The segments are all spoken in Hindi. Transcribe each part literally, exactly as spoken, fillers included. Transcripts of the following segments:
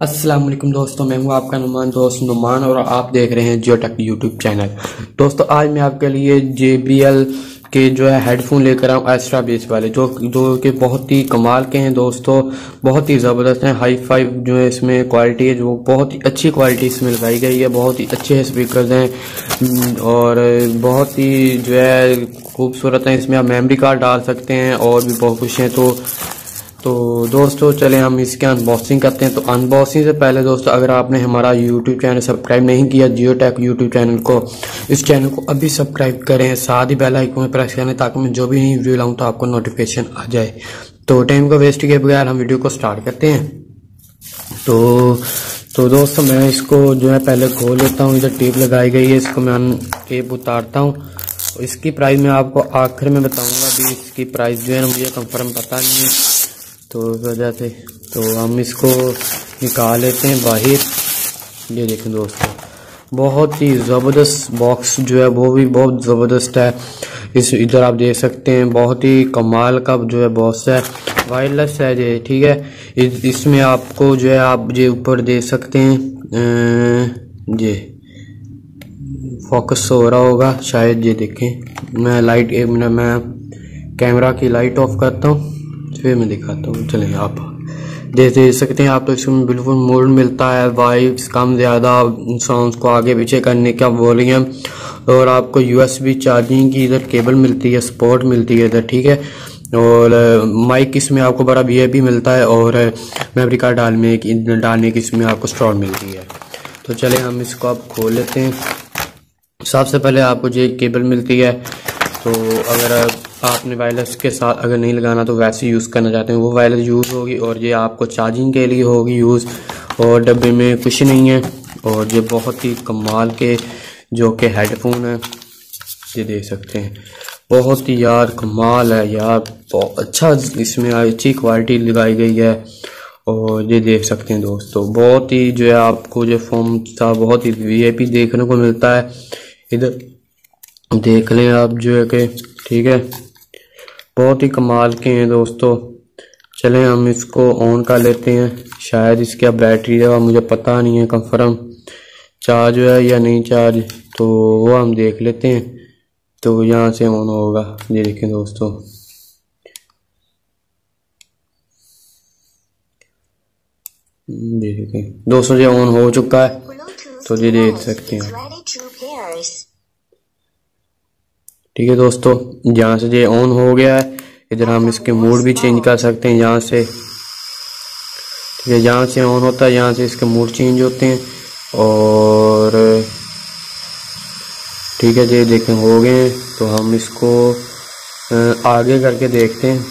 अस्सलाम वालेकुम दोस्तों, मैं हूं आपका नुमान दोस्त नुमान और आप देख रहे हैं जियो टेक यूट्यूब चैनल। दोस्तों आज मैं आपके लिए जे बी एल के जो है हेडफोन लेकर आऊँ एक्स्ट्रा बेस वाले, जो जो कि बहुत ही कमाल के हैं दोस्तों, बहुत ही ज़बरदस्त हैं। हाई फाइव जो है इसमें क्वालिटी है, जो बहुत ही अच्छी क्वालिटी इसमें लगाई गई है, बहुत ही अच्छे स्पीकर्स हैं और बहुत ही जो है खूबसूरत हैं। इसमें आप मेमोरी कार्ड डाल सकते हैं और भी बहुत कुछ है। तो तो दोस्तों चले हम इसके अनबॉक्सिंग करते हैं। तो अनबॉक्सिंग से पहले दोस्तों, अगर आपने हमारा यूट्यूब चैनल सब्सक्राइब नहीं किया जियो टेक यूट्यूब चैनल को, इस चैनल को अभी सब्सक्राइब करें, साथ ही बेल आइकन में प्रेस करें ताकि मैं जो भी नई वीडियो लाऊं तो आपको नोटिफिकेशन आ जाए। तो टाइम को वेस्ट किए बगैर हम वीडियो को स्टार्ट करते हैं। तो तो दोस्तों मैं इसको जो है पहले खोल लेता हूँ। इधर टेप लगाई गई है, इसको मैं टेप उतारता हूँ। इसकी प्राइस मैं आपको आखिर में बताऊंगा। अभी इसकी प्राइस जो है मुझे कंफर्म पता नहीं है, तो इस वजह से तो हम इसको निकाल लेते हैं बाहर। ये देखें दोस्तों, बहुत ही ज़बरदस्त बॉक्स जो है वो भी बहुत ज़बरदस्त है। इस इधर आप देख सकते हैं, बहुत ही कमाल का जो है बॉक्स है, वायरलेस है ये, ठीक है। इस, इसमें आपको जो है आप ये ऊपर देख सकते हैं, ये फोकस हो रहा होगा शायद, ये देखें। मैं लाइट एक मिनट मैं कैमरा की लाइट ऑफ करता हूँ फिर मैं दिखाता हूँ। चलें आप देख देख सकते हैं आप, तो इसमें बिल्कुल मोड मिलता है, वाइब्स कम ज़्यादा, साउंड्स को आगे पीछे करने का वॉल्यूम, और आपको यू एस बी चार्जिंग की इधर केबल मिलती है, सपोर्ट मिलती है इधर, ठीक है। और माइक इसमें आपको बड़ा वी आई पी मिलता है और मेमोरी कार्ड डालने की डालने की इसमें आपको स्लॉट मिलती है। तो चले हम इसको आप खोल लेते हैं। सबसे पहले आपको ये केबल मिलती है, तो अगर आपने वायरलेस के साथ अगर नहीं लगाना तो वैसे यूज़ करना चाहते हैं वो वायरलेस यूज़ होगी, और ये आपको चार्जिंग के लिए होगी यूज़। और डब्बे में कुछ नहीं है, और ये बहुत ही कमाल के जो कि हेडफोन है, ये देख सकते हैं, बहुत ही यार कमाल है यार, बहुत अच्छा इसमें अच्छी क्वालिटी लगाई गई है। और ये देख सकते हैं दोस्तों, बहुत ही जो है आपको जो फोम था बहुत ही वी आई पी देखने को मिलता है। इधर देख लें आप जो है कि, ठीक है, बहुत ही कमाल के हैं दोस्तों। चलें हम इसको ऑन कर लेते हैं। शायद इसकी अब बैटरी है, मुझे पता नहीं है कंफर्म चार्ज है या नहीं चार्ज, तो वो हम देख लेते हैं। तो यहाँ से ऑन होगा, ये देखें दोस्तों, देखें दोस्तों ये ऑन हो चुका है, तो ये देख सकते हैं, ठीक है दोस्तों। यहाँ से ये ऑन हो गया है। इधर हम इसके मोड भी चेंज कर सकते हैं यहाँ से, ठीक है। यहाँ से ऑन होता है, यहाँ से इसके मोड चेंज होते हैं, और ठीक है ये देखें हो गए। तो हम इसको आगे करके देखते हैं।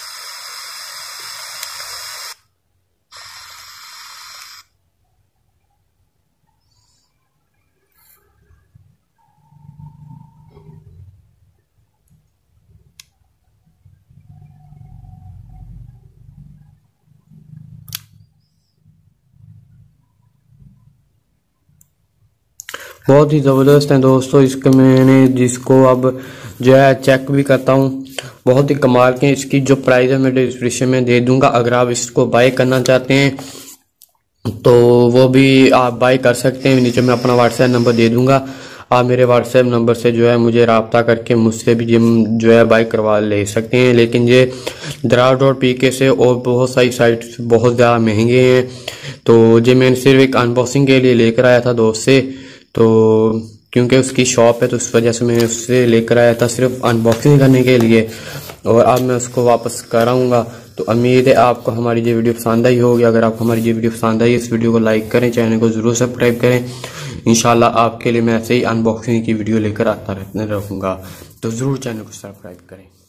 बहुत ही ज़बरदस्त है दोस्तों। इसके मैंने जिसको अब जो है चेक भी करता हूँ, बहुत ही कमाल के। इसकी जो प्राइस है मैं डिस्क्रिप्शन में दे दूंगा, अगर आप इसको बाय करना चाहते हैं तो वो भी आप बाय कर सकते हैं। नीचे मैं अपना व्हाट्सएप नंबर दे दूंगा, आप मेरे व्हाट्सएप नंबर से जो है मुझे रब्ता करके मुझसे भी जिम जो है बाय करवा ले सकते हैं। लेकिन ये दराज डॉट पी के से और बहुत सारी साइट बहुत ज़्यादा महंगे हैं, तो ये मैंने सिर्फ एक अनबॉक्सिंग के लिए लेकर आया था दोस्त से, तो क्योंकि उसकी शॉप है तो उस वजह से मैंने उससे लेकर आया था सिर्फ अनबॉक्सिंग करने के लिए, और अब मैं उसको वापस कराऊंगा। तो उम्मीद है आपको हमारी ये वीडियो पसंद आई होगी। अगर आपको हमारी ये वीडियो पसंद आई, इस वीडियो को लाइक करें, चैनल को ज़रूर सब्सक्राइब करें। इंशाल्लाह आपके लिए मैं ऐसे ही अनबॉक्सिंग की वीडियो लेकर आता रहूँगा, तो ज़रूर चैनल को सब्सक्राइब करें।